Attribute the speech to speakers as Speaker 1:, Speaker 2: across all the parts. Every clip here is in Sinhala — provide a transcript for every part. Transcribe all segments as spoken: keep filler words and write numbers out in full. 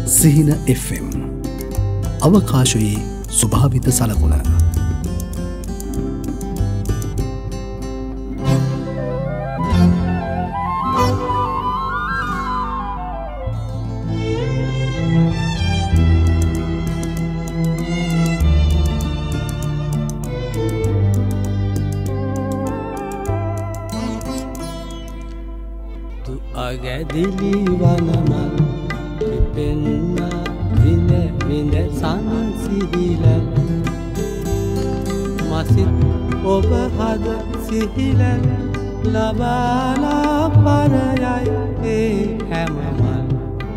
Speaker 1: සිහින එෆ් එම් අවකාශයේ ස්වභාවිත සලකුණ.
Speaker 2: අගැදිලි වනමල් පිපෙන්න විඳ විඳ සංසිහිල මසිත් ඔබ හද සිහිල ලබාලා පරයයි ඒ හැමමල්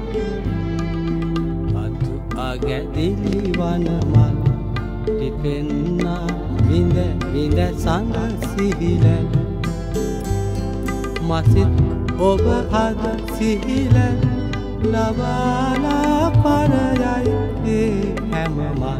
Speaker 2: අතු අගැදිලි වනමල් පිපෙන්න විඳ විඳ සංසිහිල මසිත් ඔබ හද සිහිල ලබාලා පරයයි ඒ හැමමල්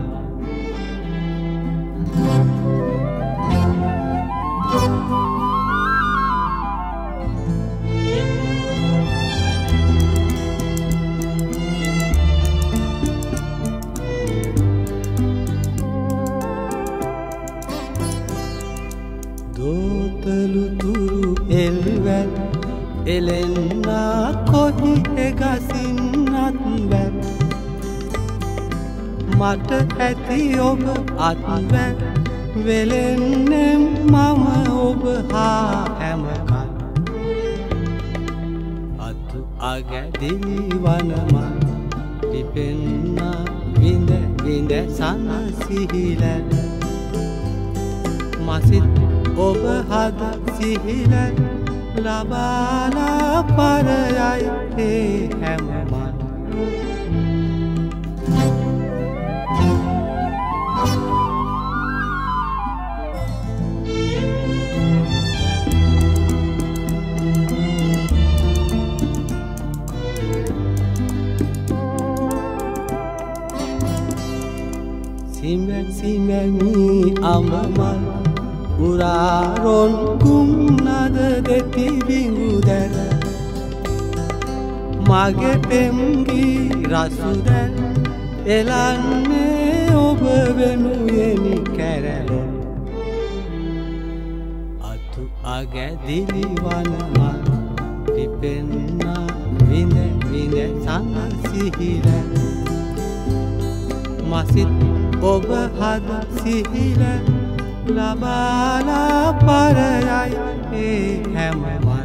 Speaker 2: දෝතලු තුරු එල්වැල් එලෙන්නා කොහි එගසින්නත් වැල් මට ඇති ඔබ අත්වැල් වෙලෙන්නෙම් මම ඔබ හා හැමකල් අතු අගැදිලි වනමල් පිපෙන්න විඳ විඳ සනසිහිල මසිත් ඔබ හද සිහිල ලබාලා පරයයි ඒ හැමමල් සිමැක් සිමැමි අමමල් උරාරොන් කුම්නද දෙති බිඟුදැල මගේ පෙම්ගී රසුදැල් එලන්නේ ඔබ වෙනුයෙනි කැරලොන් අතු අගැදිලි වනමල් පිපෙන්න විඳ විඳ සංසිහිල මසිත් ඔබ හද සිහිල ලබාලා පරයයි ඒ හැමමල්